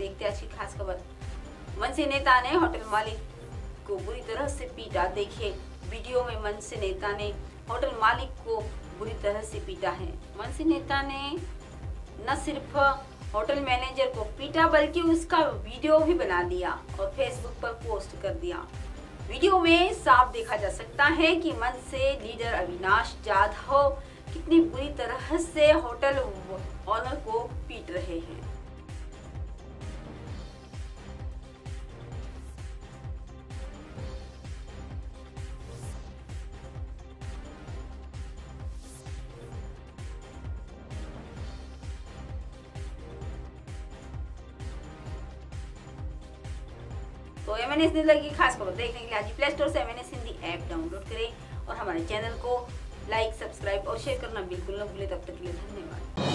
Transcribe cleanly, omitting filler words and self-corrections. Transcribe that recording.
देखते हैं आज की खास खबर। मनसे नेता ने होटल मालिक को बुरी तरह से पीटा। देखिए वीडियो में मनसे नेता ने होटल मालिक को बुरी तरह से पीटा है। मनसे नेता ने न सिर्फ होटल मैनेजर को पीटा बल्कि उसका वीडियो भी बना दिया और फेसबुक पर पोस्ट कर दिया। वीडियो में साफ देखा जा सकता है कि मनसे लीडर अविनाश जाधव कितनी बुरी तरह से होटल ऑनर को पीट रहे हैं। तो MNS न्यूज़ की खास खबर देखने के लिए आज प्ले स्टोर से MNS हिंदी ऐप डाउनलोड करें और हमारे चैनल को लाइक, सब्सक्राइब और शेयर करना बिल्कुल न भूलें। तब तक के लिए धन्यवाद।